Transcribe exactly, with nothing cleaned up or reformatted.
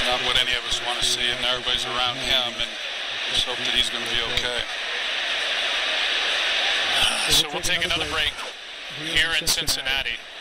not what any of us want to see, and everybody's around him, and just hope that he's going to be okay. So we'll take another break here in Cincinnati.